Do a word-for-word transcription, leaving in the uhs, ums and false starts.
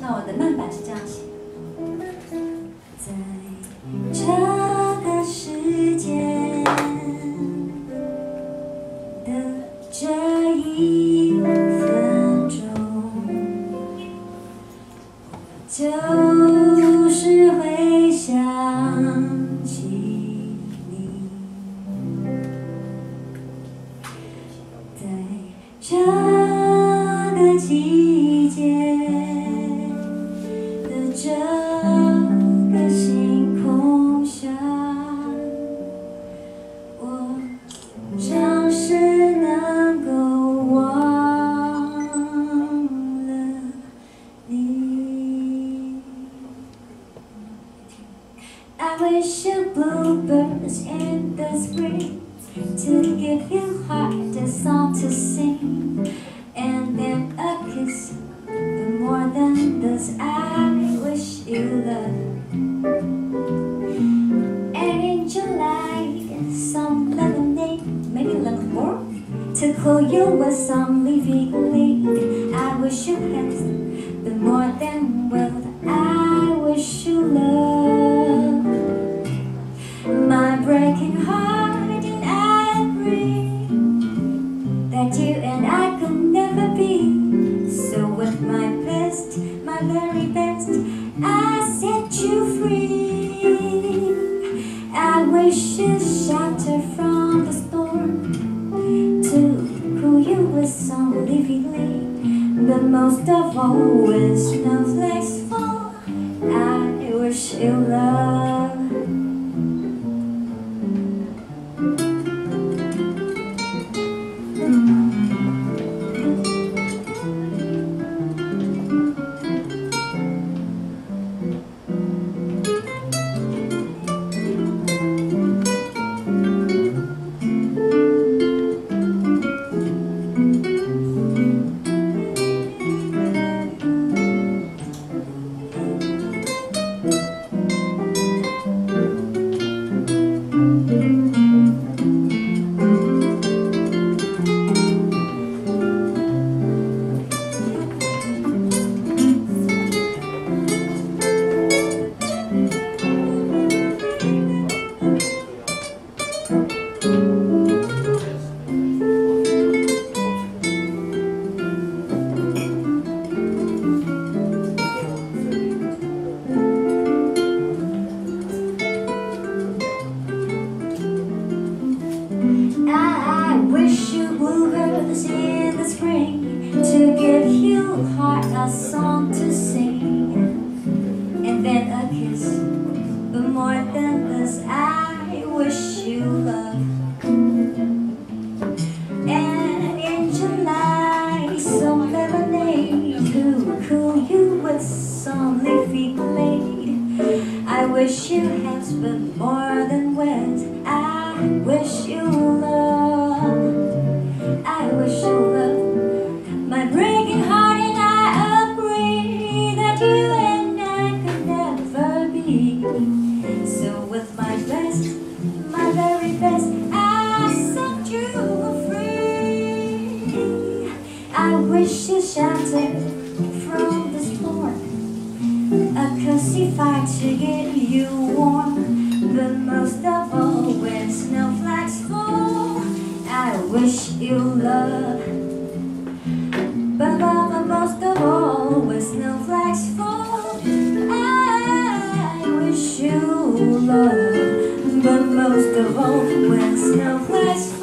那我的慢版是这样写：在这个世界的这一分钟，就是会想起你，在这个季节的这个星空下，我尝试能够忘了你。I wish you bluebirds in the spring to give you heart a song to sing, and then a kiss. But more than this, I wish you love. And in July, some lemonade, maybe a little more, to cool you with some leafy glade. I wish you health, but more than wealth, I wish you love. My breaking heart, and I agree that you and I could never be. So with my best, my very best, I set you free. I wish you shelter from the storm, to cool you with some leafy glade. But most of all, when snowflakes fall, I wish you love. I wish you bluebirds in the spring, to give you heart a song to sing, and then a kiss. But more than this, I wish you love. And in July, some lemonade to cool you with some leafy glade. I wish you health, but more than wealth, I wish you love. I wish you love. My breaking heart, and I agree that you and I could never be. So with my best, my very best, I set you free. I wish you shelter from the storm, a cozy fire to get you warm. But most of all, when snowflakes fall, I wish you love. But, but, but most of all, when snowflakes fall, I wish you love. But most of all, when snowflakes fall,